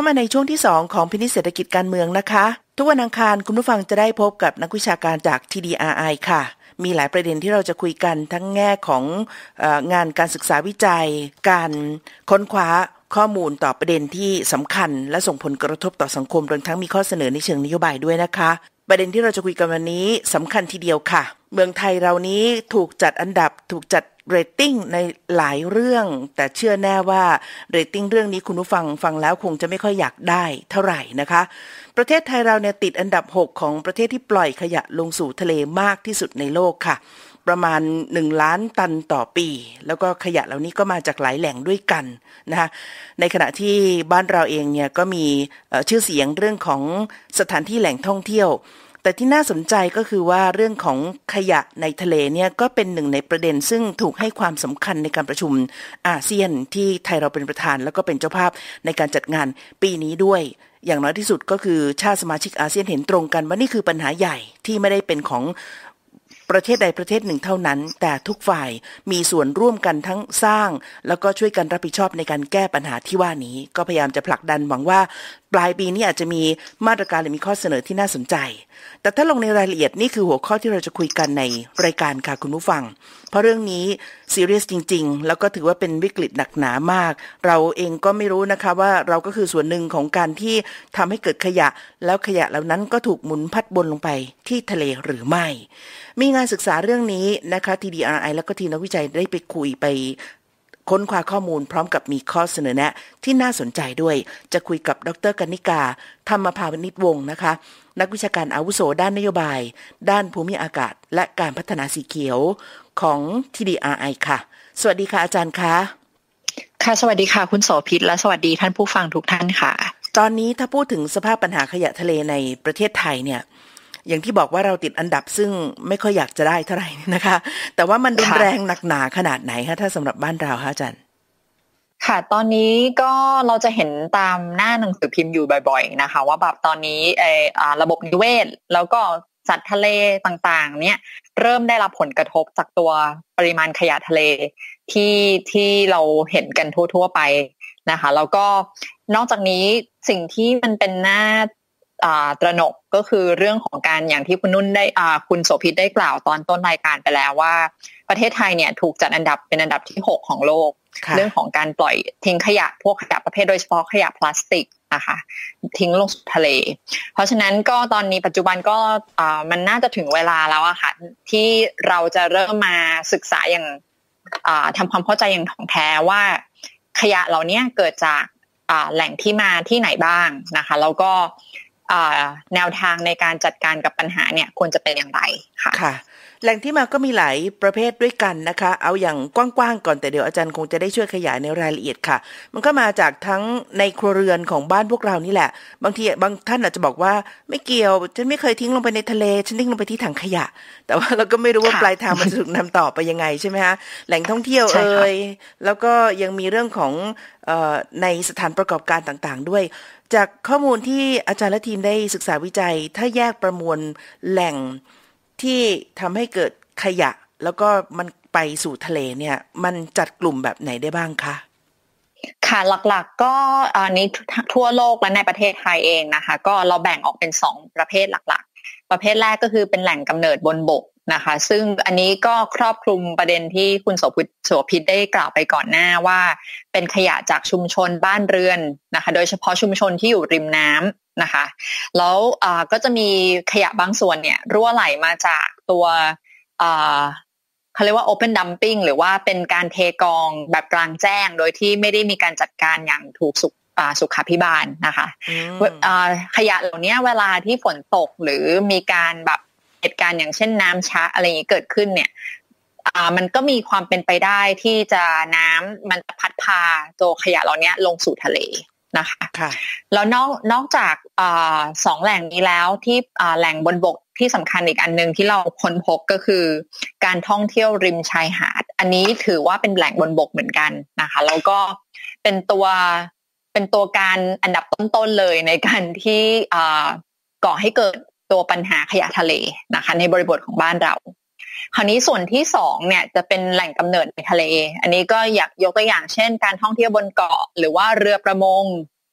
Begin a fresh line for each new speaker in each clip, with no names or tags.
มาในช่วงที่2ของพินิจเศรษฐกิจการเมืองนะคะทุกวันอังคารคุณผู้ฟังจะได้พบกับนักวิชาการจาก TDRI ค่ะมีหลายประเด็นที่เราจะคุยกันทั้งแง่ของงานการศึกษาวิจัยการค้นคว้าข้อมูลต่อประเด็นที่สำคัญและส่งผลกระทบต่อสังคมรวมทั้งมีข้อเสนอในเชิงนโยบายด้วยนะคะประเด็นที่เราจะคุยกันวันนี้สำคัญทีเดียวค่ะเมืองไทยเรานี้ถูกจัดอันดับถูกจัดเรตติ้งในหลายเรื่องแต่เชื่อแน่ว่าเรตติ้งเรื่องนี้คุณผู้ฟังแล้วคงจะไม่ค่อยอยากได้เท่าไหร่นะคะประเทศไทยเราเนี่ยติดอันดับ6ของประเทศที่ปล่อยขยะลงสู่ทะเลมากที่สุดในโลกค่ะประมาณ1ล้านตันต่อปีแล้วก็ขยะเหล่านี้ก็มาจากหลายแหล่งด้วยกันนะคะในขณะที่บ้านเราเองเนี่ยก็มีชื่อเสียงเรื่องของสถานที่แหล่งท่องเที่ยวแต่ที่น่าสนใจก็คือว่าเรื่องของขยะในทะเลเนี่ยก็เป็นหนึ่งในประเด็นซึ่งถูกให้ความสำคัญในการประชุมอาเซียนที่ไทยเราเป็นประธานแล้วก็เป็นเจ้าภาพในการจัดงานปีนี้ด้วยอย่างน้อยที่สุดก็คือชาติสมาชิกอาเซียนเห็นตรงกันว่านี่คือปัญหาใหญ่ที่ไม่ได้เป็นของประเทศใดประเทศหนึ่งเท่านั้นแต่ทุกฝ่ายมีส่วนร่วมกันทั้งสร้างแล้วก็ช่วยกันรับผิดชอบในการแก้ปัญหาที่ว่านี้ก็พยายามจะผลักดันหวังว่าปลายปีนี้อาจจะมีมาตรการหรือมีข้อเสนอที่น่าสนใจแต่ถ้าลงในรายละเอียดนี่คือหัวข้อที่เราจะคุยกันในรายการค่ะคุณผู้ฟังเพราะเรื่องนี้ซีเรียสจริงๆแล้วก็ถือว่าเป็นวิกฤตหนักหนามากเราเองก็ไม่รู้นะคะว่าเราก็คือส่วนหนึ่งของการที่ทำให้เกิดขยะแล้วขยะเหล่านั้นก็ถูกหมุนพัดบนลงไปที่ทะเลหรือไม่มีงานศึกษาเรื่องนี้นะคะ TDRI แล้วก็ทีมนักวิจัยได้ไปคุยไปค้นคว้าข้อมูลพร้อมกับมีข้อเสนอแนะที่น่าสนใจด้วยจะคุยกับดร.กนิกาธรรมภาวนิชวงศ์นะคะนักวิชาการอาวุโสด้านนโยบายด้านภูมิอากาศและการพัฒนาสีเขียวของ TDRI ค่ะสวัสดีค่ะอาจารย์คะ
ค่ะสวัสดีค่ะคุณโสภิตและสวัสดีท่านผู้ฟังทุกท่านค่ะ
ตอนนี้ถ้าพูดถึงสภาพปัญหาขยะทะเลในประเทศไทยเนี่ยอย่างที่บอกว่าเราติดอันดับซึ่งไม่ค่อยอยากจะได้เท่าไหร่นะคะแต่ว่ามันรุนแรงหนักหนาขนาดไหนคะถ้าสำหรับบ้านเราคะอาจารย์
ค่ะตอนนี้ก็เราจะเห็นตามหน้าหนังสือพิมพ์อยู่บ่อยๆนะคะว่าแบบตอนนี้ระบบนิเวศแล้วก็สัตว์ทะเลต่างๆเนี่ยเริ่มได้รับผลกระทบจากตัวปริมาณขยะทะเลที่เราเห็นกันทั่วๆไปนะคะแล้วก็นอกจากนี้สิ่งที่มันเป็นหน้าตระหนกก็คือเรื่องของการอย่างที่คุณนุ่นได้คุณโสภิตได้กล่าวตอนต้นรายการไปแล้วว่าประเทศไทยเนี่ยถูกจัดอันดับเป็นอันดับที่6ของโลกเรื่องของการปล่อยทิ้งขยะพวกขยะประเภทโดยเฉพาะขยะพลาสติกนะคะทิ้งลงสู่ทะเลเพราะฉะนั้นก็ตอนนี้ปัจจุบันก็มันน่าจะถึงเวลาแล้วอะค่ะที่เราจะเริ่มมาศึกษาอย่างทำความเข้าใจอย่างถ่องแท้ว่าขยะเหล่านี้เกิดจากแหล่งที่มาที่ไหนบ้างนะคะแล้วก็แนวทางในการจัดการกับปัญหาเนี่ยควรจะเป็นอย่างไรค่ะ
แหล่งที่มาก็มีหลายประเภทด้วยกันนะคะเอาอย่างกว้างๆก่อนแต่เดี๋ยวอาจารย์คงจะได้ช่วยขยายในรายละเอียดค่ะมันก็มาจากทั้งในครัวเรือนของบ้านพวกเรานี่แหละบางทีบางท่านอาจจะบอกว่าไม่เกี่ยวฉันไม่เคยทิ้งลงไปในทะเลฉันทิ้งลงไปที่ถังขยะแต่ว่าเราก็ไม่รู้ว่าปลายทางมันจะถูกนำต่อไปยังไงใช่ไหมคะแหล่งท่องเที่ยวแล้วก็ยังมีเรื่องของในสถานประกอบการต่างๆด้วยจากข้อมูลที่อาจารย์และทีมได้ศึกษาวิจัยถ้าแยกประมวลแหล่งที่ทำให้เกิดขยะแล้วก็มันไปสู่ทะเลเนี่ยมันจัดกลุ่มแบบไหนได้บ้างคะ
ค่ะหลักๆก็นี้ทั่วโลกและในประเทศไทยเองนะคะก็เราแบ่งออกเป็น2ประเภทหลักๆประเภทแรกก็คือเป็นแหล่งกำเนิดบนบกนะคะซึ่งอันนี้ก็ครอบคลุมประเด็นที่คุณโสภิตได้กล่าวไปก่อนหน้าว่าเป็นขยะจากชุมชนบ้านเรือนนะคะโดยเฉพาะชุมชนที่อยู่ริมน้ำนะคะแล้วก็จะมีขยะบางส่วนเนี่ยรั่วไหลมาจากตัวเขาเรียกว่า open dumping หรือว่าเป็นการเทกองแบบกลางแจ้งโดยที่ไม่ได้มีการจัดการอย่างถูกสุขาภิบาลนะคะขยะเหล่านี้เวลาที่ฝนตกหรือมีการแบบเหตุการณ์อย่างเช่นน้ำชะอะไรอย่างนี้เกิดขึ้นเนี่ยมันก็มีความเป็นไปได้ที่จะน้ำมันพัดพาตัวขยะเหล่านี้ลงสู่ทะเลนะคะแล้วนอกจาก2แหล่งนี้แล้วที่แหล่งบนบกที่สำคัญอีกอันนึงที่เราค้นพบก็คือการท่องเที่ยวริมชายหาดอันนี้ถือว่าเป็นแหล่งบนบกเหมือนกันนะคะแล้วก็เป็นตัวการอันดับต้นๆเลยในการที่ก่อให้เกิดตัวปัญหาขยะทะเลนะคะในบริบทของบ้านเราคราวนี้ส่วนที่2เนี่ยจะเป็นแหล่งกำเนิดในทะเลอันนี้ก็อยากยกตัวอย่างเช่นการท่องเที่ยวบนเกาะหรือว่าเรือประมง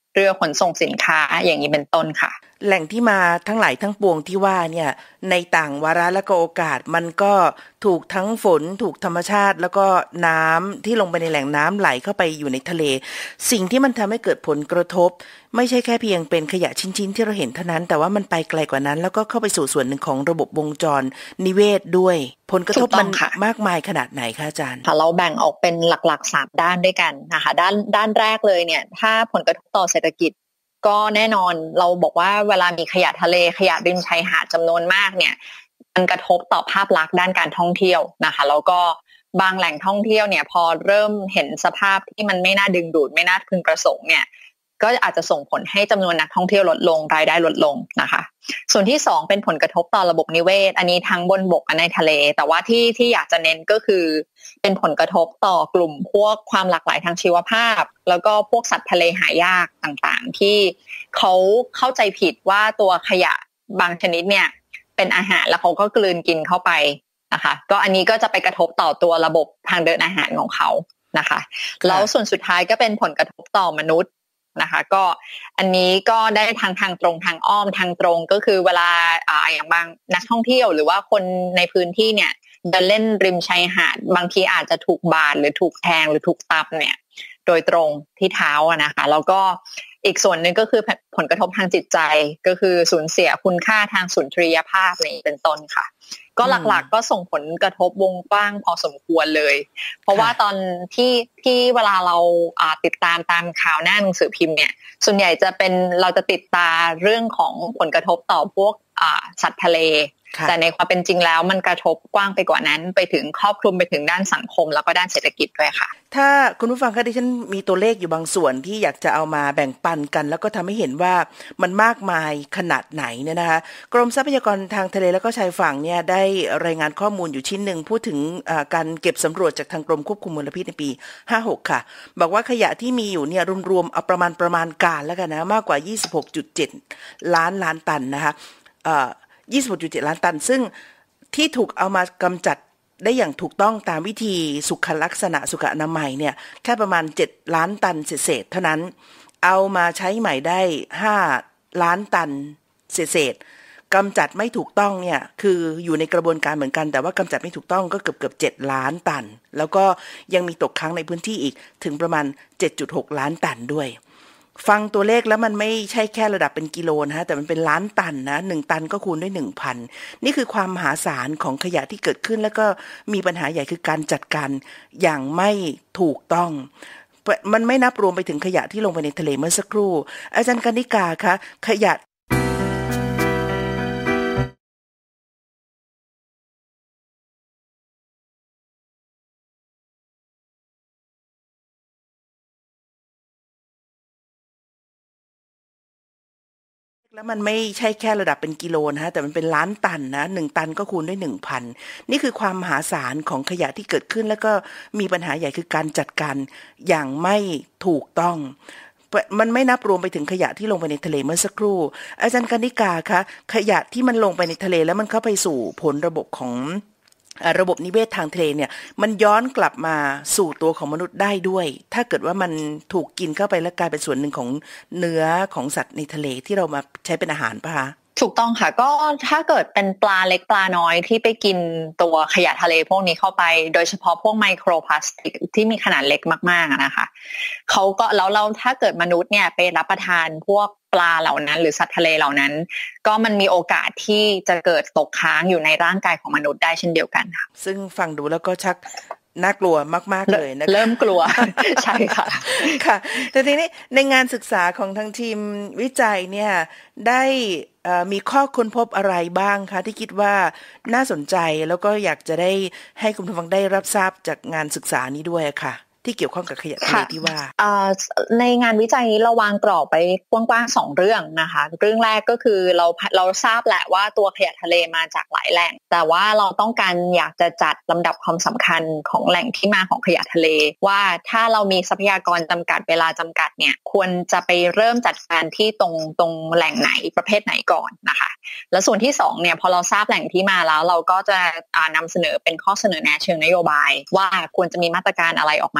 เรือขนส่งสินค้าอย่างนี้เป็นต้นค่ะ
แหล่งที่มาทั้งหลายทั้งปวงที่ว่าเนี่ยในต่างวาระและก็โอกาสมันก็ถูกทั้งฝนถูกธรรมชาติแล้วก็น้ำที่ลงไปในแหล่งน้ำไหลเข้าไปอยู่ในทะเลสิ่งที่มันทำให้เกิดผลกระทบไม่ใช่แค่เพียงเป็นขยะชิ้นๆที่เราเห็นเท่านั้นแต่ว่ามันไปไกลกว่านั้นแล้วก็เข้าไปสู่ส่วนหนึ่งของระบบวงจรนิเวศด้วยผลกระทบมันมากมายขนาดไหนคะอาจารย์
ค่ะเราแบ่งออกเป็นหลักๆ3ด้านด้วยกันนะคะด้านแรกเลยเนี่ยถ้าผลกระทบต่อเศรษฐกิจก็แน่นอนเราบอกว่าเวลามีขยะทะเลขยะริมชายหาดจำนวนมากเนี่ยมันกระทบต่อภาพลักษณ์ด้านการท่องเที่ยวนะคะแล้วก็บางแหล่งท่องเที่ยวเนี่ยพอเริ่มเห็นสภาพที่มันไม่น่าดึงดูดไม่น่าพึงประสงค์เนี่ยก็อาจจะส่งผลให้จำนวนนักท่องเที่ยวลดลงรายได้ลดลงนะคะส่วนที่2เป็นผลกระทบต่อระบบนิเวศอันนี้ทั้งบนบกและในทะเลแต่ว่าที่อยากจะเน้นก็คือเป็นผลกระทบต่อกลุ่มพวกความหลากหลายทางชีวภาพแล้วก็พวกสัตว์ทะเลหายากต่างๆที่เขาเข้าใจผิดว่าตัวขยะบางชนิดเนี่ยเป็นอาหารแล้วเขาก็กลืนกินเข้าไปนะคะก็อันนี้ก็จะไปกระทบต่อตัวระบบทางเดินอาหารของเขานะคะแล้วส่วนสุดท้ายก็เป็นผลกระทบต่อมนุษย์นะคะก็อันนี้ก็ได้ทางตรงทางอ้อมทางตรงก็คือเวลาอย่างบางนักท่องเที่ยวหรือว่าคนในพื้นที่เนี่ยเดินเล่นริมชายหาดบางทีอาจจะถูกบาดหรือถูกแทงหรือถูกตับเนี่ยโดยตรงที่เท้านะคะแล้วก็อีกส่วนหนึ่งก็คือผลกระทบทางจิตใจก็คือสูญเสียคุณค่าทางสุนทรียภาพนี่เป็นต้นค่ะก็หลักๆก็ส่งผลกระทบวงกว้างพอสมควรเลยเพราะว่าตอนที่เวลาเราติดตามข่าวหน้าหนังสือพิมพ์เนี่ยส่วนใหญ่จะเป็นเราจะติดตามเรื่องของผลกระทบต่อพวกสัตว์ทะเลแต่ในความเป็นจริงแล้วมันกระทบกว้างไปกว่านั้นไปถึงครอบคลุมไปถึงด้านสังคมแล้วก็ด้านเศรษฐกิจด้วยค่ะ
ถ้าคุณผู้ฟังคะดิฉันมีตัวเลขอยู่บางส่วนที่อยากจะเอามาแบ่งปันกันแล้วก็ทำให้เห็นว่ามันมากมายขนาดไหนเนี่ยนะคะกรมทรัพยากรทางทะเลแล้วก็ชายฝั่งเนี่ยได้รายงานข้อมูลอยู่ชิ้นหนึ่งพูดถึงการเก็บสำรวจจากทางกรมควบคุมมลพิษในปี56ค่ะบอกว่าขยะที่มีอยู่เนี่ยรวมๆเอาประมาณการแล้วกันนะมากกว่า 26.7 ล้านตันนะคะ26.7 ล้านตันซึ่งที่ถูกเอามากำจัดได้อย่างถูกต้องตามวิธีสุขลักษณะสุขอนามัยเนี่ยแค่ประมาณ7ล้านตันเศษเท่านั้นเอามาใช้ใหม่ได้5ล้านตันเศษกำจัดไม่ถูกต้องเนี่ยคืออยู่ในกระบวนการเหมือนกันแต่ว่ากำจัดไม่ถูกต้องก็เกือบ7ล้านตันแล้วก็ยังมีตกค้างในพื้นที่อีกถึงประมาณ 7.6 ล้านตันด้วยฟังตัวเลขแล้วมันไม่ใช่แค่ระดับเป็นกิโลนะฮะแต่มันเป็นล้านตันนะ1ตันก็คูณด้วย 1,000 นี่คือความมหาศาลของขยะที่เกิดขึ้นแล้วก็มีปัญหาใหญ่คือการจัดการอย่างไม่ถูกต้องมันไม่นับรวมไปถึงขยะที่ลงไปในทะเลเมื่อสักครู่อาจารย์กนิกาคะขยะแล้วมันไม่ใช่แค่ระดับเป็นกิโลนะฮะแต่มันเป็นล้านตันนะ1ตันก็คูณด้วย 1,000 นี่คือความมหาศาลของขยะที่เกิดขึ้นแล้วก็มีปัญหาใหญ่คือการจัดการอย่างไม่ถูกต้องมันไม่นับรวมไปถึงขยะที่ลงไปในทะเลเมื่อสักครู่อาจารย์กนิกาคะขยะที่มันลงไปในทะเลแล้วมันเข้าไปสู่ผลระบบของระบบนิเวศทางทะเลเนี่ยมันย้อนกลับมาสู่ตัวของมนุษย์ได้ด้วยถ้าเกิดว่ามันถูกกินเข้าไปแล้วกลายเป็นส่วนหนึ่งของเนื้อของสัตว์ในทะเลที่เรามาใช้เป็นอาหารป่ะคะ
ถูกต้องค่ะก็ถ้าเกิดเป็นปลาเล็กปลาน้อยที่ไปกินตัวขยะทะเลพวกนี้เข้าไปโดยเฉพาะพวกไมโครพลาสติกที่มีขนาดเล็กมากๆนะคะเขาก็แล้วถ้าเกิดมนุษย์เนี่ยไปรับประทานพวกปลาเหล่านั้นหรือสัตว์ทะเลเหล่านั้นก็มันมีโอกาสที่จะเกิดตกค้างอยู่ในร่างกายของมนุษย์ได้เช่นเดียวกันค่ะ
ซึ่งฟังดูแล้วก็ชักน่ากลัวมากๆเลยนะคะ
เริ่มกลัว ใช่ค่ะ
ค่ะแต่ทีนี้ในงานศึกษาของทางทีมวิจัยเนี่ยได้มีข้อค้นพบอะไรบ้างคะที่คิดว่าน่าสนใจแล้วก็อยากจะได้ให้คุณผู้ฟังได้รับทราบจากงานศึกษานี้ด้วยค่ะที่เกี่ยวข้องกับขยะทะเลที่ว่า
ในงานวิจัยนี้เราวางกรอบไปกว้างๆ2เรื่องนะคะเรื่องแรกก็คือเราทราบแหละว่าตัวขยะทะเลมาจากหลายแหล่งแต่ว่าเราต้องการอยากจะจัดลำดับความสำคัญของแหล่งที่มาของขยะทะเลว่าถ้าเรามีทรัพยากรจำกัดเวลาจำกัดเนี่ยควรจะไปเริ่มจัดการที่ตรงแหล่งไหนประเภทไหนก่อนนะคะแล้วส่วนที่2เนี่ยพอเราทราบแหล่งที่มาแล้วเราก็จะนำเสนอเป็นข้อเสนอแนะเชิงนโยบายว่าควรจะมีมาตรการอะไรออกมา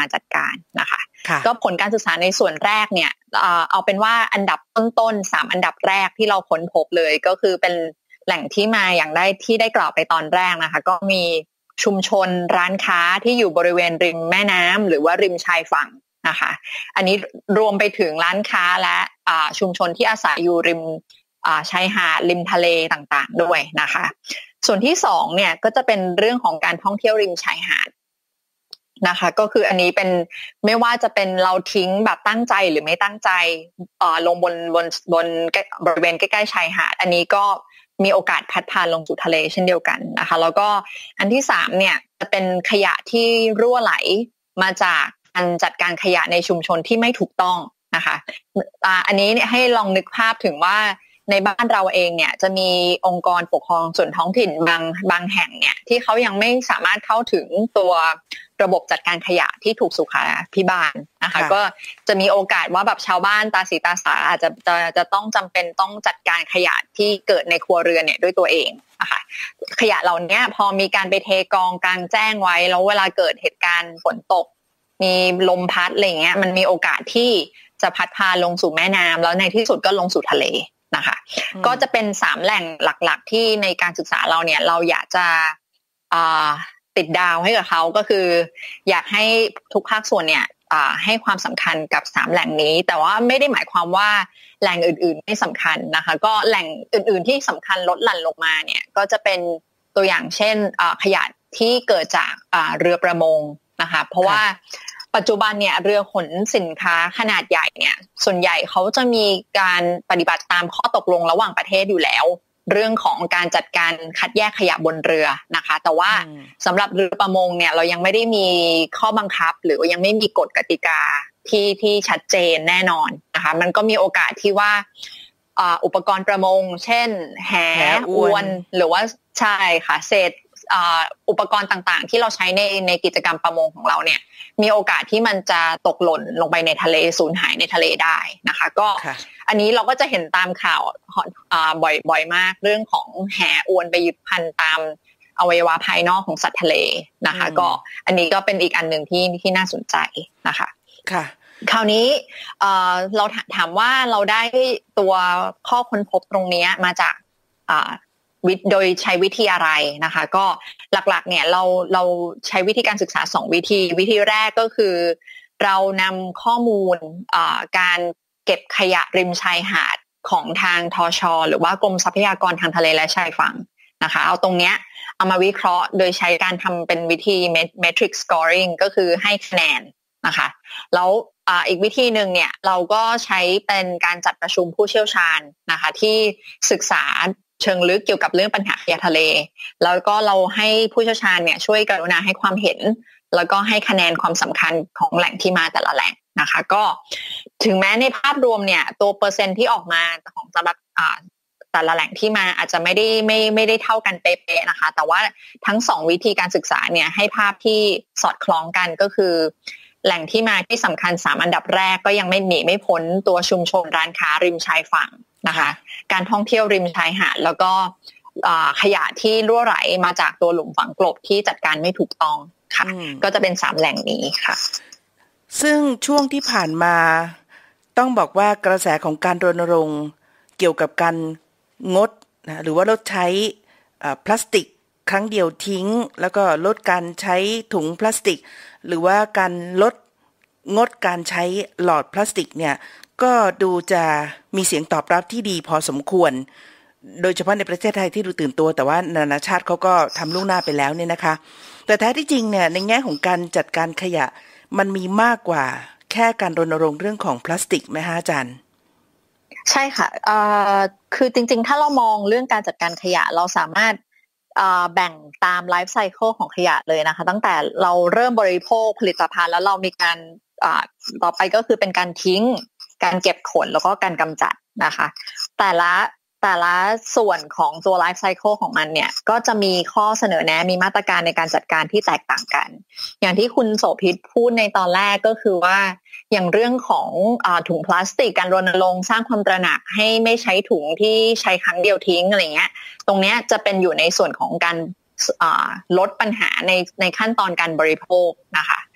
จัดการนะคะก็ผลการศึกษาในส่วนแรกเนี่ยเอาเป็นว่าอันดับต้นๆ3อันดับแรกที่เราค้นพบเลยก็คือเป็นแหล่งที่มาอย่างได้กล่าวไปตอนแรกนะคะก็มีชุมชนร้านค้าที่อยู่บริเวณริมแม่น้ำหรือว่าริมชายฝั่งนะคะอันนี้รวมไปถึงร้านค้าและชุมชนที่อาศัยอยู่ริมชายหาดริมทะเลต่างๆด้วยนะคะส่วนที่2เนี่ยก็จะเป็นเรื่องของการท่องเที่ยวริมชายหาดนะคะก็คืออันนี้เป็นไม่ว่าจะเป็นเราทิ้งแบบตั้งใจหรือไม่ตั้งใจลงบนบริเวณใกล้ๆชายหาดอันนี้ก็มีโอกาสพัดพาลงสู่ทะเลเช่นเดียวกันนะคะแล้วก็อันที่3เนี่ยจะเป็นขยะที่รั่วไหลมาจากการจัดการขยะในชุมชนที่ไม่ถูกต้องนะคะอันนี้เนี่ยให้ลองนึกภาพถึงว่าในบ้านเราเองเนี่ยจะมีองค์กรปกครองส่วนท้องถิ่นบางแห่งเนี่ยที่เขายังไม่สามารถเข้าถึงตัวระบบจัดการขยะที่ถูกสุขาภิบาลนะคะก็จะมีโอกาสว่าแบบชาวบ้านตาสีตาสาอาจจะต้องจำเป็นต้องจัดการขยะที่เกิดในครัวเรือนเนี่ยด้วยตัวเองนะคะขยะเหล่านี้พอมีการไปเทกองกลางแจ้งไว้แล้วเวลาเกิดเหตุการณ์ฝนตกมีลมพัดอะไรเงี้ยมันมีโอกาสที่จะพัดพาลงสู่แม่น้ำแล้วในที่สุดก็ลงสู่ทะเลนะคะก็จะเป็น3แหล่งหลักๆที่ในการศึกษาเราเนี่ยเราอยากจะติดดาวให้กับเขาก็คืออยากให้ทุกภาคส่วนเนี่ยให้ความสำคัญกับ3แหล่งนี้แต่ว่าไม่ได้หมายความว่าแหล่งอื่นๆไม่สำคัญนะคะก็แหล่งอื่นๆที่สำคัญลดหลั่นลงมาเนี่ยก็จะเป็นตัวอย่างเช่นขยะที่เกิดจากเรือประมงนะคะเพราะว่าปัจจุบันเนี่ยเรือขนสินค้าขนาดใหญ่เนี่ยส่วนใหญ่เขาจะมีการปฏิบัติตามข้อตกลงระหว่างประเทศอยู่แล้วเรื่องของการจัดการคัดแยกขยะบนเรือนะคะแต่ว่าสำหรับเรือประมงเนี่ยเรายังไม่ได้มีข้อบังคับหรือยังไม่มีกฎกติกาที่ชัดเจนแน่นอนนะคะมันก็มีโอกาสที่ว่าอุปกรณ์ประมงเช่นแหอวนหรือว่าใช่ค่ะเศษอุปกรณ์ต่างๆที่เราใช้ในกิจกรรมประมงของเราเนี่ยมีโอกาสที่มันจะตกหล่นลงไปในทะเลสูญหายในทะเลได้นะคะก็อันนี้เราก็จะเห็นตามข่าวบ่อยมากเรื่องของแหอวนไปยึดพันตามอวัยวะภายนอกของสัตว์ทะเลนะคะก็อันนี้ก็เป็นอีกอันหนึ่งที่น่าสนใจนะคะ
ค่ะ
คราวนี้เราถามว่าเราได้ตัวข้อค้นพบตรงนี้มาจากโดยใช้วิธีอะไรนะคะก็หลักๆเนี่ยเราใช้วิธีการศึกษา2วิธีแรกก็คือเรานำข้อมูลการเก็บขยะริมชายหาดของทางทช.หรือว่ากรมทรัพยากรทางทะเลและชายฝั่งนะคะเอาตรงเนี้ยเอามาวิเคราะห์โดยใช้การทำเป็นวิธี metric scoring ก็คือให้คะแนนนะคะแล้วอีกวิธีหนึ่งเนี่ยเราก็ใช้เป็นการจัดประชุมผู้เชี่ยวชาญนะคะที่ศึกษาเชิงลึกเกี่ยวกับเรื่องปัญหาขยะทะเลแล้วก็เราให้ผู้เชี่ยวชาญเนี่ยช่วยกรุณาให้ความเห็นแล้วก็ให้คะแนนความสำคัญของแหล่งที่มาแต่ละแหล่งนะคะก็ถึงแม้ในภาพรวมเนี่ยตัวเปอร์เซ็นต์ที่ออกมาของสำหรับแต่ละแหล่งที่มาอาจจะไม่ได้เท่ากันเป๊ะๆนะคะแต่ว่าทั้ง2วิธีการศึกษาเนี่ยให้ภาพที่สอดคล้องกันก็คือแหล่งที่มาที่สำคัญ3อันดับแรกก็ยังไม่หนีไม่พ้นตัวชุมชนร้านค้าริมชายฝั่งนะคะการท่องเที่ยวริมชายหาดแล้วก็ขยะที่รั่วไหลมาจากตัวหลุมฝังกลบที่จัดการไม่ถูกต้องค่ะก็จะเป็น3แหล่งนี้ค่ะ
ซึ่งช่วงที่ผ่านมาต้องบอกว่ากระแสของการรณรงค์เกี่ยวกับการงดหรือว่าลดใช้พลาสติกครั้งเดียวทิ้งแล้วก็ลดการใช้ถุงพลาสติกหรือว่าการงดการใช้หลอดพลาสติกเนี่ยก็ดูจะมีเสียงตอบรับที่ดีพอสมควรโดยเฉพาะในประเทศไทยที่ดูตื่นตัวแต่ว่านานาชาติเขาก็ทำล่วงหน้าไปแล้วเนี่ยนะคะแต่แท้ที่จริงเนี่ยในแง่ของการจัดการขยะมันมีมากกว่าแค่การรณรงค์เรื่องของพลาสติกไหมคะอาจารย์
ใช่ค่ะคือจริงๆถ้าเรามองเรื่องการจัดการขยะเราสามารถแบ่งตามไลฟ์ไซเคิลของขยะเลยนะคะตั้งแต่เราเริ่มบริโภคผลิตภัณฑ์แล้วเรามีการต่อไปก็คือเป็นการทิ้งการเก็บขนแล้วก็การกำจัดนะคะแต่ละส่วนของตัวไลฟ์ไซเคิลของมันเนี่ยก็จะมีข้อเสนอแนะมีมาตรการในการจัดการที่แตกต่างกันอย่างที่คุณโสภิตพูดในตอนแรกก็คือว่าอย่างเรื่องของถุงพลาสติกการรณรงค์สร้างความตระหนักให้ไม่ใช้ถุงที่ใช้ครั้งเดียวทิ้งอะไรเงี้ยตรงเนี้ยจะเป็นอยู่ในส่วนของการลดปัญหาในขั้นตอนการบริโภคนะคะ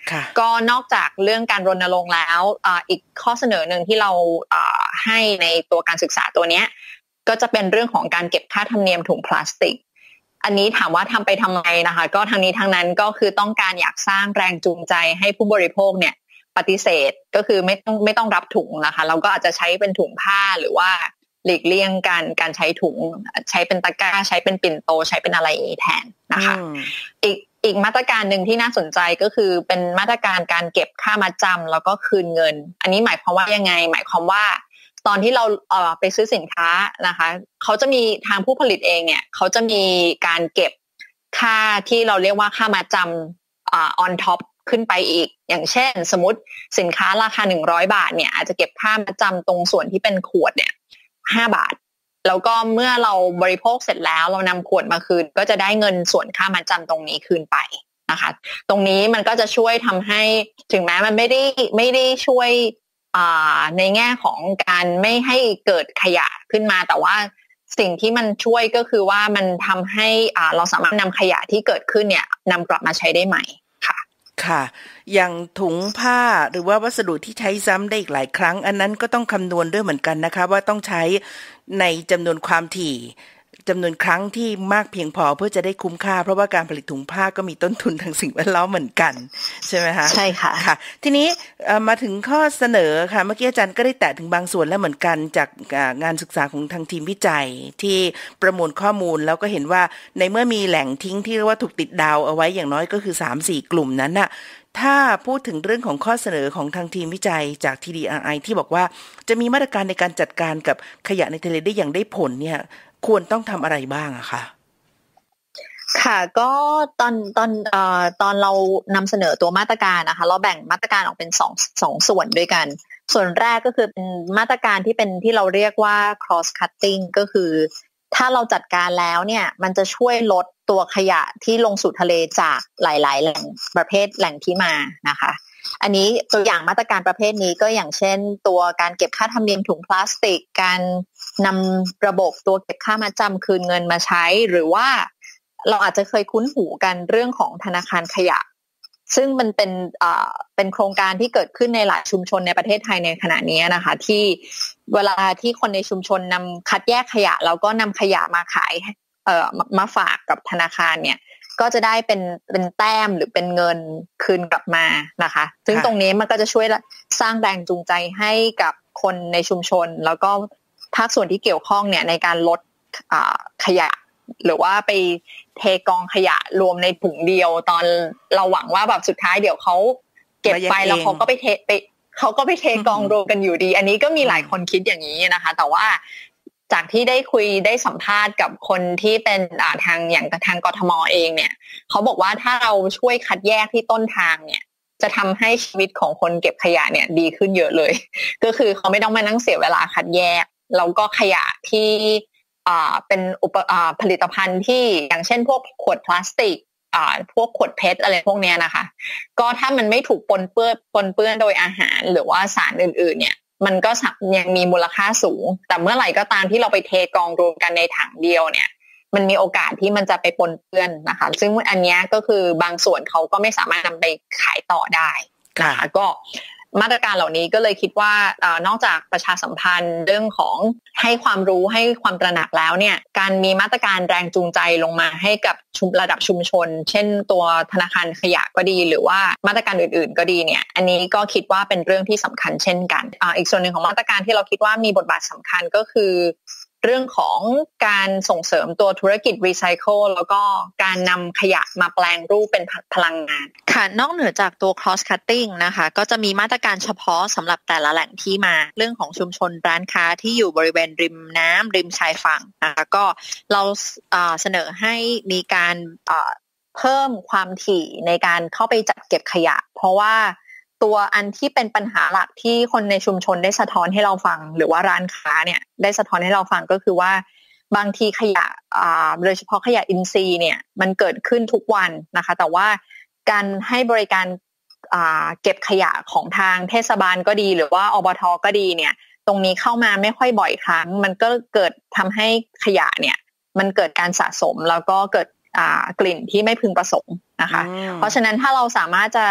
ก็นอกจากเรื่องการรณรงค์แล้วอีกข้อเสนอหนึ่งที่เราให้ในตัวการศึกษาตัวนี้ก็จะเป็นเรื่องของการเก็บค่าธรรมเนียมถุงพลาสติกอันนี้ถามว่าทำไปทำไมนะคะก็ทางนี้ทางนั้นก็คือต้องการอยากสร้างแรงจูงใจให้ผู้บริโภคเนี่ยปฏิเสธก็คือไม่ต้องรับถุงนะคะเราก็อาจจะใช้เป็นถุงผ้าหรือว่าหลีกเลี่ยงการใช้ถุงใช้เป็นตะกร้าใช้เป็นปิ่นโตใช้เป็นอะไรอย่างนี้แทนนะคะอีกมาตรการหนึ่งที่น่าสนใจก็คือเป็นมาตรการการเก็บค่ามัดจำแล้วก็คืนเงินอันนี้หมายความว่ายังไงหมายความว่าตอนที่เราไปซื้อสินค้านะคะเขาจะมีทางผู้ผลิตเองเนี่ยเขาจะมีการเก็บค่าที่เราเรียกว่าค่ามัดจำon top ขึ้นไปอีกอย่างเช่นสมมติสินค้าราคา100 บาทเนี่ยอาจจะเก็บค่ามัดจำตรงส่วนที่เป็นขวดเนี่ย5 บาทแล้วก็เมื่อเราบริโภคเสร็จแล้วเรานำขวดมาคืนก็จะได้เงินส่วนค่ามัดจำตรงนี้คืนไปนะคะตรงนี้มันก็จะช่วยทำให้ถึงแม้มันไม่ได้ช่วยในแง่ของการไม่ให้เกิดขยะขึ้นมาแต่ว่าสิ่งที่มันช่วยก็คือว่ามันทำให้เราสามารถนำขยะที่เกิดขึ้นเนี่ยนำกลับมาใช้ได้ใหม่ค่ะ
ค่ะอย่างถุงผ้าหรือว่าวัสดุที่ใช้ซ้ำได้อีกหลายครั้งอันนั้นก็ต้องคำนวณด้วยเหมือนกันนะคะว่าต้องใช้ในจำนวนความถี่จำนวนครั้งที่มากเพียงพอเพื่อจะได้คุ้มค่าเพราะว่าการผลิตถุงผ้าก็มีต้นทุนทางสิ่งแวดล้อมเหมือนกันใช่ไหมคะ
ใช่ค่ะ
ค่ะทีนี้มาถึงข้อเสนอค่ะเมื่อกี้อาจารย์ก็ได้แตะถึงบางส่วนแล้วเหมือนกันจากงานศึกษาของทางทีมวิจัยที่ประมวลข้อมูลแล้วก็เห็นว่าในเมื่อมีแหล่งทิ้งที่เรียกว่าถูกติดดาวเอาไว้อย่างน้อยก็คือ 3-4 กลุ่มนั้นน่ะถ้าพูดถึงเรื่องของข้อเสนอของทางทีมวิจัยจาก TDRI ที่บอกว่าจะมีมาตรการในการจัดการกับขยะในทะเลได้อย่างได้ผลเนี่ยควรต้องทำอะไรบ้างอะคะ
ค่ะก็ตอนเรานำเสนอตัวมาตรการนะคะเราแบ่งมาตรการออกเป็นสองส่วนด้วยกันส่วนแรกก็คือเป็นมาตรการที่เป็นที่เราเรียกว่า cross cutting ก็คือถ้าเราจัดการแล้วเนี่ยมันจะช่วยลดตัวขยะที่ลงสู่ทะเลจากหลายๆแหล่งประเภทแหล่งที่มานะคะอันนี้ตัวอย่างมาตรการประเภทนี้ก็อย่างเช่นตัวการเก็บค่าธรรมเนียมถุงพลาสติกการนำระบบตัวเก็บค่ามัดจำคืนเงินมาใช้หรือว่าเราอาจจะเคยคุ้นหูกันเรื่องของธนาคารขยะซึ่งมันเป็นโครงการที่เกิดขึ้นในหลายชุมชนในประเทศไทยในขณะนี้นะคะที่เวลาที่คนในชุมชนนำคัดแยกขยะแล้วก็นำขยะมาขายมาฝากกับธนาคารเนี่ยก็จะได้เป็นแต้มหรือเป็นเงินคืนกลับมานะคะซึ่งตรงนี้มันก็จะช่วยสร้างแรงจูงใจให้กับคนในชุมชนแล้วก็ภาคส่วนที่เกี่ยวข้องเนี่ยในการลดขยะหรือว่าไปเทกองขยะรวมในถุงเดียวตอนเราหวังว่าแบบสุดท้ายเดี๋ยวเขาเก็บไปแล้วเขาก็ไปเทกองรวมกันอยู่ดีอันนี้ก็มีหลายคนคิดอย่างนี้นะคะแต่ว่าจากที่ได้คุยได้สัมภาษณ์กับคนที่เป็นทางอย่างทางกทม.เองเนี่ยเขาบอกว่าถ้าเราช่วยคัดแยกที่ต้นทางเนี่ยจะทำให้ชีวิตของคนเก็บขยะเนี่ยดีขึ้นเยอะเลยก็คือเขาไม่ต้องมานั่งเสียเวลาคัดแยกแล้วก็ขยะที่เป็นผลิตภัณฑ์ที่อย่างเช่นพวกขวดพลาสติกพวกขวดเพชรอะไรพวกนี้นะคะก็ถ้ามันไม่ถูกปนเปื้อนโดยอาหารหรือว่าสารอื่นๆเนี่ยมันก็ยังมีมูลค่าสูงแต่เมื่อไหร่ก็ตามที่เราไปเทกองรวมกันในถังเดียวเนี่ยมันมีโอกาสที่มันจะไปปนเปื้อนนะคะซึ่งอันนี้ก็คือบางส่วนเขาก็ไม่สามารถนำไปขายต่อได้นะคะก็มาตรการเหล่านี้ก็เลยคิดว่านอกจากประชาสัมพันธ์เรื่องของให้ความรู้ให้ความตระหนักแล้วเนี่ยการมีมาตรการแรงจูงใจลงมาให้กับระดับชุมชนเช่นตัวธนาคารขยะก็ดีหรือว่ามาตรการอื่นๆก็ดีเนี่ยอันนี้ก็คิดว่าเป็นเรื่องที่สำคัญเช่นกันอีกส่วนหนึ่งของมาตรการที่เราคิดว่ามีบทบาทสำคัญก็คือเรื่องของการส่งเสริมตัวธุรกิจรีไซเคิลแล้วก็การนำขยะมาแปลงรูปเป็นพลังงานค่ะนอกเหนือจากตัว cross cutting นะคะก็จะมีมาตรการเฉพาะสำหรับแต่ละแหล่งที่มาเรื่องของชุมชนร้านค้าที่อยู่บริเวณริมน้ำริมชายฝั่งนะคะก็เราเสนอให้มีการเพิ่มความถี่ในการเข้าไปจัดเก็บขยะเพราะว่าตัวอันที่เป็นปัญหาหลักที่คนในชุมชนได้สะท้อนให้เราฟังหรือว่าร้านค้าเนี่ยได้สะท้อนให้เราฟังก็คือว่าบางทีขยะโดยเฉพาะขยะอินทรีย์เนี่ยมันเกิดขึ้นทุกวันนะคะแต่ว่าการให้บริการเก็บขยะของทางเทศบาลก็ดีหรือว่าอบท.ก็ดีเนี่ยตรงนี้เข้ามาไม่ค่อยบ่อยครั้งมันก็เกิดทำให้ขยะเนี่ยมันเกิดการสะสมแล้วก็เกิดกลิ่นที่ไม่พึงประสงค์นะคะเพราะฉะนั้นถ้าเราสามารถจะ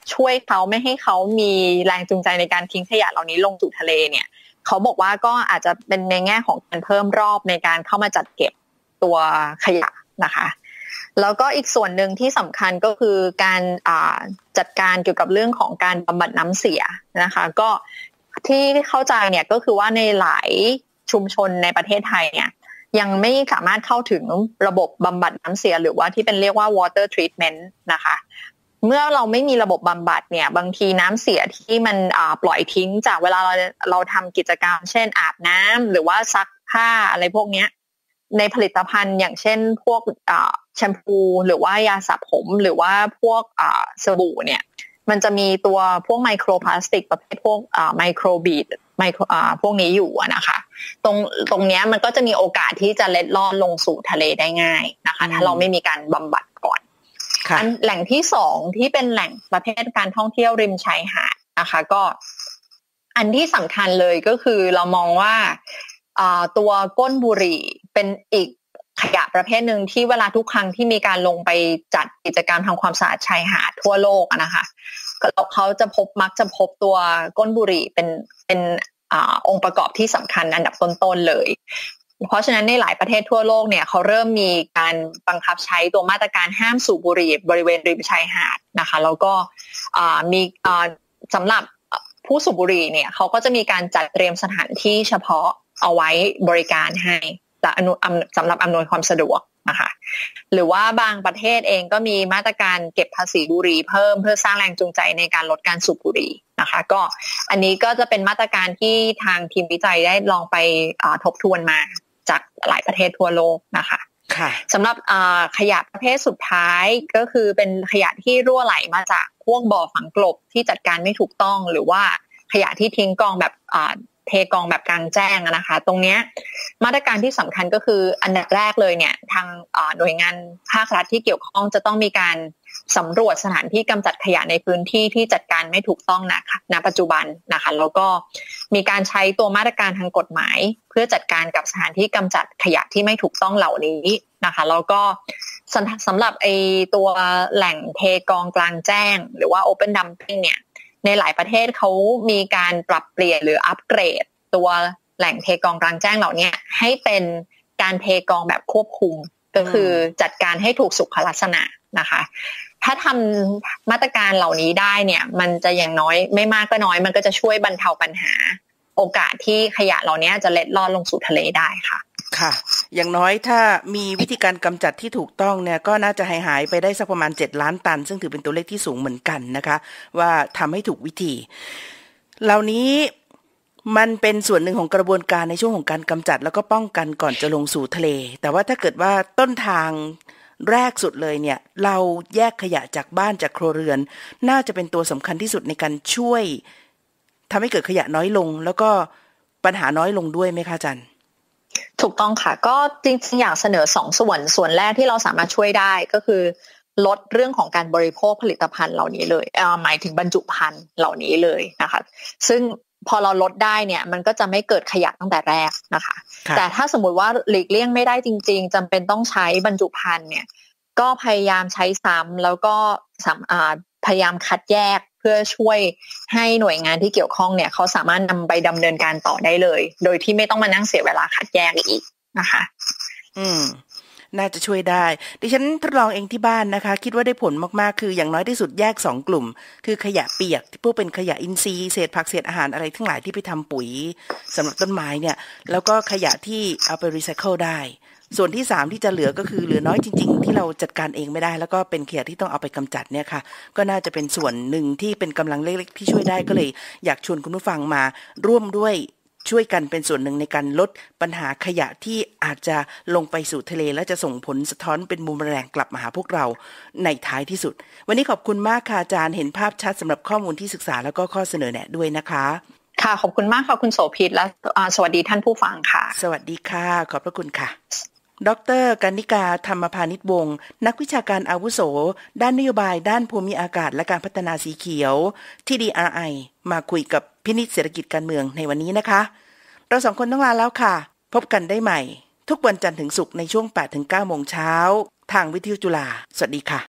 ช่วยเขาไม่ให้เขามีแรงจูงใจในการทิ้งขยะเหล่านี้ลงสู่ทะเลเนี่ยเขาบอกว่าก็อาจจะเป็นในแง่ของการเพิ่มรอบในการเข้ามาจัดเก็บตัวขยะนะคะแล้วก็อีกส่วนหนึ่งที่สำคัญก็คือการจัดการเกี่ยวกับเรื่องของการบำบัดน้ำเสียนะคะก็ที่เข้าใจเนี่ยก็คือว่าในหลายชุมชนในประเทศไทยเนี่ยยังไม่สามารถเข้าถึงระบบบำบัดน้ำเสียหรือว่าที่เป็นเรียกว่า water treatment นะคะเมื่อเราไม่มีระบบบำบัดเนี่ยบางทีน้ำเสียที่มันปล่อยทิ้งจากเวลาเราทำกิจกรรมเช่นอาบน้ำหรือว่าซักผ้าอะไรพวกนี้ในผลิตภัณฑ์อย่างเช่นพวกแชมพูหรือว่ายาสระผมหรือว่าพวกสบู่เนี่ยมันจะมีตัวพวกไมโครพลาสติกประเภทพวกไมโครบีดพวกนี้อยู่นะคะตรงเนี้ยมันก็จะมีโอกาสที่จะเล็ดลอดลงสู่ทะเลได้ง่ายนะคะถ้าเราไม่มีการบำบัดก่อนแหล่งที่สองที่เป็นแหล่งประเภทการท่องเที่ยวริมชายหาดนะคะก็อันที่สำคัญเลยก็คือเรามองว่าตัวก้นบุหรี่เป็นอีกขยะประเภทหนึ่งที่เวลาทุกครั้งที่มีการลงไปจัดกิจกรรมทำความสะอาดชายหาดทั่วโลกนะคะเขาจะมักจะพบตัวก้นบุหรี่เป็นองค์ประกอบที่สำคัญอันดับต้นๆเลยเพราะฉะนั้นในหลายประเทศทั่วโลกเนี่ยเขาเริ่มมีการบังคับใช้ตัวมาตรการห้ามสูบบุหรี่บริเวณริมชายหาดนะคะแล้วก็มีสำหรับผู้สูบบุหรี่เนี่ยเขาก็จะมีการจัดเตรียมสถานที่เฉพาะเอาไว้บริการให้สำหรับอำนวยความสะดวกนะคะหรือว่าบางประเทศเองก็มีมาตรการเก็บภาษีบุหรี่เพิ่มเพื่อสร้างแรงจูงใจในการลดการสูบบุหรี่นะคะก็อันนี้ก็จะเป็นมาตรการที่ทางทีมวิจัยได้ลองไปทบทวนมาจากหลายประเทศทั่วโลกนะคะสำหรับขยะประเภทสุดท้ายก็คือเป็นขยะที่รั่วไหลมาจากพวกบ่อฝังกลบที่จัดการไม่ถูกต้องหรือว่าขยะที่ทิ้งกองแบบเทกองแบบกลางแจ้งนะคะตรงนี้มาตรการที่สำคัญก็คืออันดับแรกเลยเนี่ยทางหน่วยงานภาครัฐที่เกี่ยวข้องจะต้องมีการสำรวจสถานที่กำจัดขยะในพื้นที่ที่จัดการไม่ถูกต้องนะคะณปัจจุบันนะคะแล้วก็มีการใช้ตัวมาตรการทางกฎหมายเพื่อจัดการกับสถานที่กำจัดขยะที่ไม่ถูกต้องเหล่านี้นะคะแล้วก็สำหรับตัวแหล่งเทกองกลางแจ้งหรือว่า Open Dumping เนี่ยในหลายประเทศเขามีการปรับเปลี่ยนหรืออัปเกรดตัวแหล่งเทกองกลางแจ้งเหล่านี้ให้เป็นการเทกองแบบควบคุมก็คือจัดการให้ถูกสุขลักษณะนะคะถ้าทำมาตรการเหล่านี้ได้เนี่ยมันจะอย่างน้อยไม่มากก็น้อยมันก็จะช่วยบรรเทาปัญหาโอกาสที่ขยะเหล่านี้จะเล็ดลอดลงสู่ทะเลได้ค่ะ
ค่ะอย่างน้อยถ้ามีวิธีการกำจัดที่ถูกต้องเนี่ยก็น่าจะหายไปได้สักประมาณ7 ล้านตันซึ่งถือเป็นตัวเลขที่สูงเหมือนกันนะคะว่าทำให้ถูกวิธีเหล่านี้มันเป็นส่วนหนึ่งของกระบวนการในช่วงของการกำจัดแล้วก็ป้องกันก่อนจะลงสู่ทะเลแต่ว่าถ้าเกิดว่าต้นทางแรกสุดเลยเนี่ยเราแยกขยะจากบ้านจากครัวเรือนน่าจะเป็นตัวสำคัญที่สุดในการช่วยทำให้เกิดขยะน้อยลงแล้วก็ปัญหาน้อยลงด้วยไหมคะอาจารย์
ถูกต้องค่ะก็จริงๆอยากเสนอ2ส่วนแรกที่เราสามารถช่วยได้ก็คือลดเรื่องของการบริโภคผลิตภัณฑ์เหล่านี้เลยหมายถึงบรรจุภัณฑ์เหล่านี้เลยนะคะซึ่งพอเราลดได้เนี่ยมันก็จะไม่เกิดขยะตั้งแต่แรกนะคะแต่ถ้าสมมุติว่าหลีกเลี่ยงไม่ได้จริงๆจำเป็นต้องใช้บรรจุภัณฑ์เนี่ยก็พยายามใช้ซ้ำแล้วก็พยายามคัดแยกเพื่อช่วยให้หน่วยงานที่เกี่ยวข้องเนี่ยเขาสามารถนำไปดำเนินการต่อได้เลยโดยที่ไม่ต้องมานั่งเสียเวลาคัดแยกอีกนะคะ
น่าจะช่วยได้ดิฉันทดลองเองที่บ้านนะคะคิดว่าได้ผลมากๆคืออย่างน้อยที่สุดแยก2 กลุ่มคือขยะเปียกที่พวกเป็นขยะอินทรีย์เศษผักเศษอาหารอะไรทั้งหลายที่ไปทำปุ๋ยสำหรับต้นไม้เนี่ยแล้วก็ขยะที่เอาไปรีไซเคิลได้ส่วนที่3ที่จะเหลือก็คือเหลือน้อยจริงๆที่เราจัดการเองไม่ได้แล้วก็เป็นขยะที่ต้องเอาไปกำจัดเนี่ยค่ะก็น่าจะเป็นส่วนหนึ่งที่เป็นกำลังเล็กๆที่ช่วยได้ก็เลยอยากชวนคุณผู้ฟังมาร่วมด้วยช่วยกันเป็นส่วนหนึ่งในการลดปัญหาขยะที่อาจจะลงไปสู่ทะเลและจะส่งผลสะท้อนเป็นบูมเมอแรงกลับมาหาพวกเราในท้ายที่สุดวันนี้ขอบคุณมากค่ะอาจารย์เห็นภาพชัดสำหรับข้อมูลที่ศึกษาแล้วก็ข้อเสนอแนะด้วยนะคะ
ค่ะขอบคุณมากค่ะคุณโสภิตและสวัสดีท่านผู้ฟังค่ะ
สวัสดีค่ะขอบพระคุณค่ะดร.กนิกาธรรมพานิชวงศ์นักวิชาการอาวุโสด้านนโยบายด้านภูมิอากาศและการพัฒนาสีเขียวที่ TDRI มาคุยกับพินิจเศรษฐกิจการเมืองในวันนี้นะคะเรา2 คนต้องลาแล้วค่ะพบกันได้ใหม่ทุกวันจันทร์ถึงศุกร์ในช่วง 8-9 โมงเช้าทางวิทยุจุฬาสวัสดีค่ะ